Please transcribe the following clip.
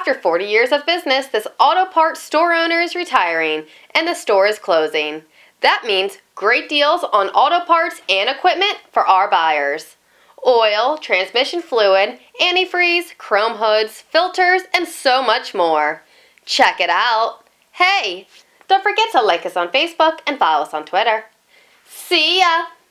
After 40 years of business, this auto parts store owner is retiring and the store is closing. That means great deals on auto parts and equipment for our buyers. Oil, transmission fluid, antifreeze, chrome hoods, filters, and so much more. Check it out. Hey, don't forget to like us on Facebook and follow us on Twitter. See ya!